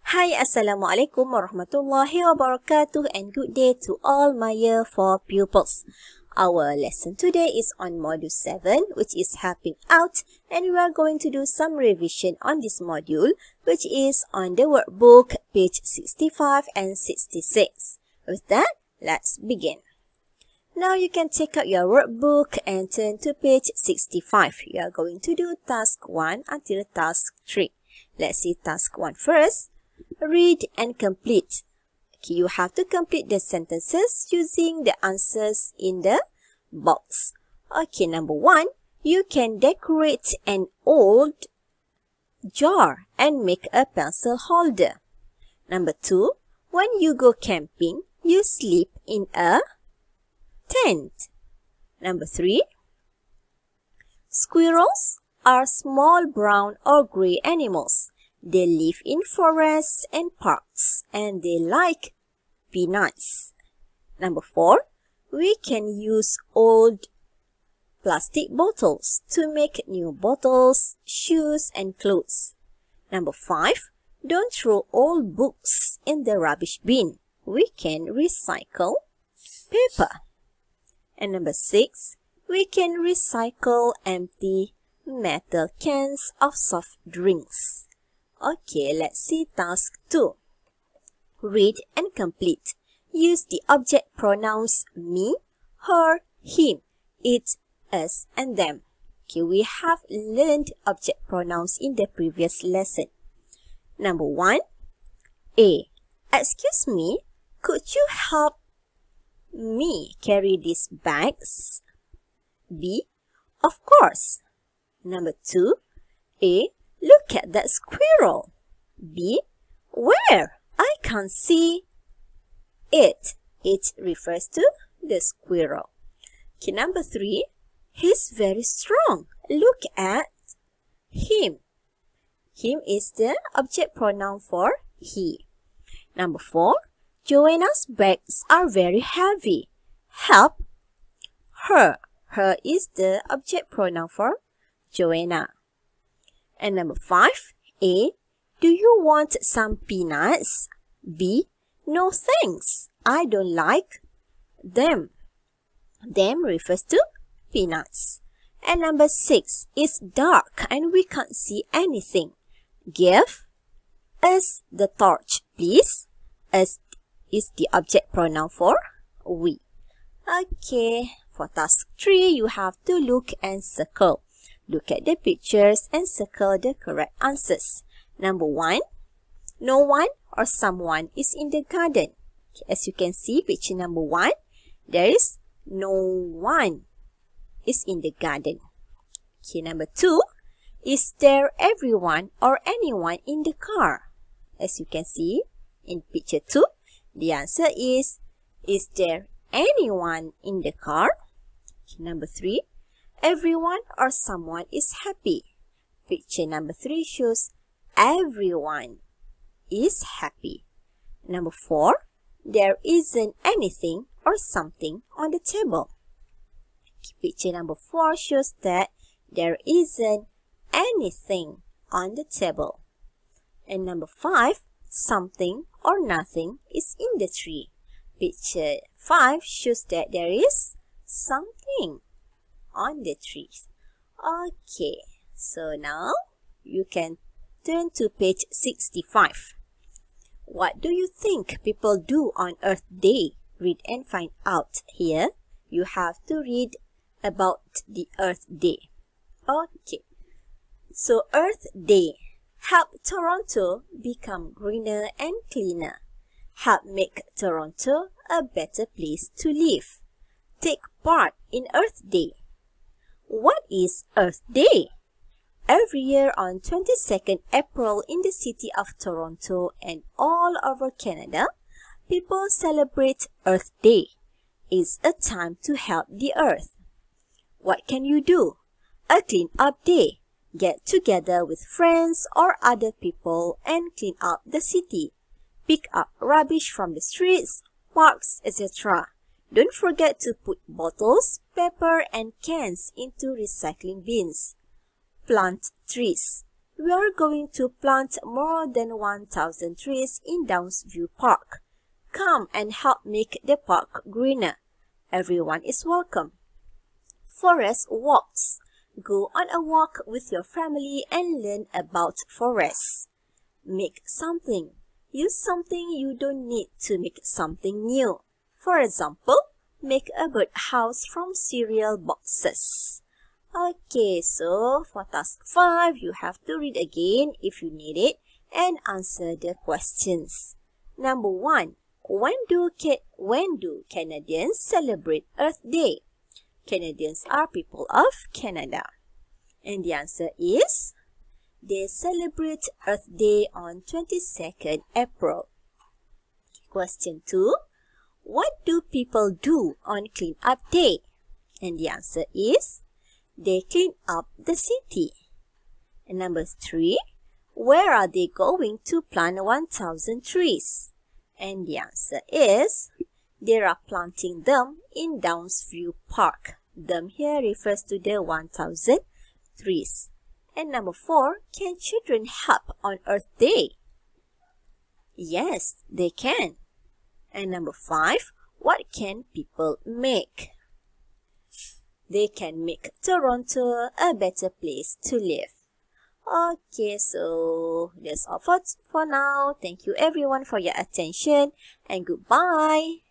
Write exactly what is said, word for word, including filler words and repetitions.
Hi, Assalamualaikum warahmatullahi wabarakatuh and good day to all my year four pupils. Our lesson today is on Module seven, which is helping out, and we are going to do some revision on this module, which is on the workbook, page sixty-five and sixty-six. With that, let's begin. Now you can take out your workbook and turn to page sixty-five. You are going to do task one until task three. Let's see task one first. Read and complete. Okay, you have to complete the sentences using the answers in the box. Okay, number one, you can decorate an old jar and make a pencil holder. Number two, when you go camping, you sleep in a tent. Number three, squirrels are small brown or gray animals. They live in forests and parks, and they like peanuts. Number four, we can use old plastic bottles to make new bottles, shoes, and clothes. Number five, don't throw old books in the rubbish bin. We can recycle paper. And number six, we can recycle empty metal cans of soft drinks. Okay, let's see task two. Read and complete. Use the object pronouns me, her, him, it, us, and them. Okay, we have learned object pronouns in the previous lesson. Number one, A. Excuse me, could you help me carry these bags? B. Of course. Number two, A. Look at that squirrel. B. Where? I can't see it. It refers to the squirrel. Okay, number three. He's very strong. Look at him. Him is the object pronoun for he. Number four. Joanna's bags are very heavy. Help her. Her is the object pronoun for Joanna. And number five, A. Do you want some peanuts? B. No thanks. I don't like them. Them refers to peanuts. And number six, it's dark and we can't see anything. Give us the torch, please. Us is the object pronoun for we. Okay, for task three, you have to look and circle. Look at the pictures and circle the correct answers. Number one, no one or someone is in the garden. Okay, as you can see, picture number one, there is no one is in the garden. Okay, number two, is there everyone or anyone in the car? As you can see in picture two, the answer is, is there anyone in the car? Okay, number three, everyone or someone is happy. Picture number three shows everyone is happy. Number four, there isn't anything or something on the table. Picture number four shows that there isn't anything on the table. And number five, something or nothing is in the tree. Picture five shows that there is something on the trees. Okay, so now you can turn to page sixty-five. What do you think people do on Earth Day? Read and find out. Here, you have to read about the Earth Day. Okay, so Earth Day. Help Toronto become greener and cleaner. Help make Toronto a better place to live. Take part in Earth Day. What is Earth Day? Every year on twenty-second April in the city of Toronto and all over Canada, people celebrate Earth Day. It's a time to help the earth. What can you do? A clean up day. Get together with friends or other people and clean up the city. Pick up rubbish from the streets, parks, et cetera. Don't forget to put bottles, paper, and cans into recycling bins. Plant trees. We are going to plant more than one thousand trees in Downsview Park. Come and help make the park greener. Everyone is welcome. Forest walks. Go on a walk with your family and learn about forests. Make something. Use something you don't need to make something new. For example, make a birdhouse from cereal boxes. Okay, so for task five, you have to read again if you need it and answer the questions. Number one, when do, when do Canadians celebrate Earth Day? Canadians are people of Canada. And the answer is, they celebrate Earth Day on twenty-second April. Question two, what do people do on Clean Up Day? And the answer is, they clean up the city. And number three, where are they going to plant one thousand trees? And the answer is, they are planting them in Downsview Park. Them here refers to the one thousand trees. And number four, can children help on Earth Day? Yes, they can. And number five, what can people make? They can make Toronto a better place to live. Okay, so that's all for, for now. Thank you everyone for your attention and goodbye.